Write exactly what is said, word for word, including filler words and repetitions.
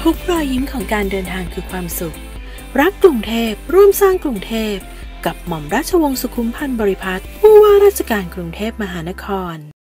ทุกรอยยิ้มของการเดินทางคือความสุขรักกรุงเทพร่วมสร้างกรุงเทพกับหม่อมราชวงศ์สุขุมพันธ์บริพัตรผู้ว่าราชการกรุงเทพมหานคร